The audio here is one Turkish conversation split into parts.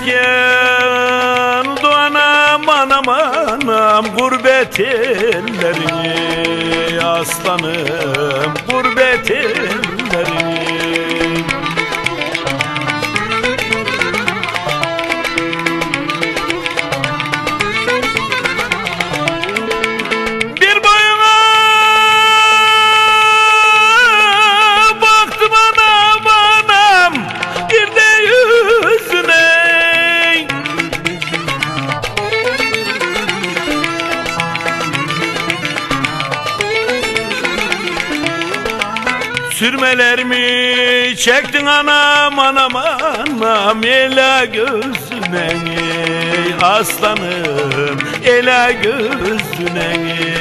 geldi anam anam anam gurbet ellerini aslanım gurbet ellerini. Bir boyuna baktım anam anam bir de yüzüne. Sürmeler mi çektin anam anam anam ele gözüne aslanım ele gözüne.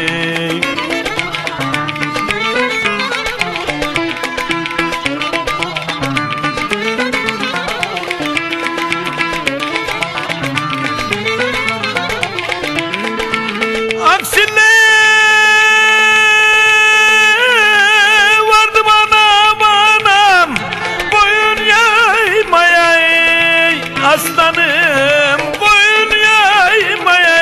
Aksine vardım anam anam boyun yaymaya aslanım boyun yaymaya.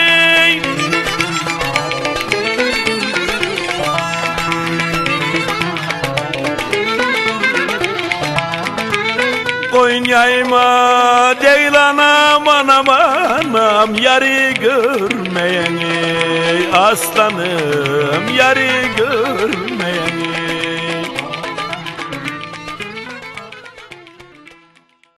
Boyun yayma değil anam anam anam yarı görmeyen aslanım yarı görmeyen.